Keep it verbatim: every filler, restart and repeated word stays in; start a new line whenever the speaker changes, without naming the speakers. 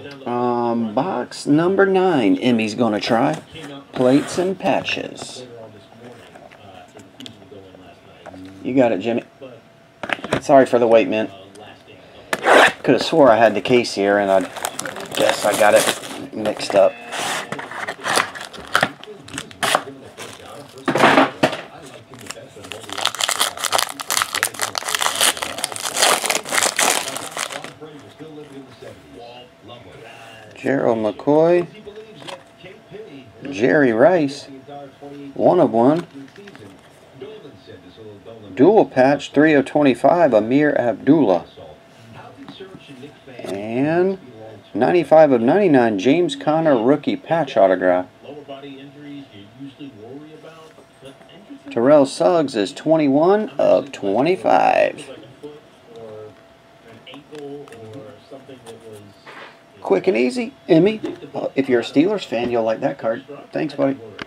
Um, box number nine. Emmy's gonna try. Plates and patches. You got it, Jimmy. Sorry for the wait, man. Could have swore I had the case here, and I guess I got it mixed up. Gerald McCoy, Jerry Rice, one of one, dual patch, three of twenty-five, Amir Abdullah, and ninety-five of ninety-nine, James Conner, rookie patch autograph. Terrell Suggs is twenty-one of twenty-five. Quick and easy, Emmy. If you're a Steelers fan, you'll like that card. Thanks, buddy.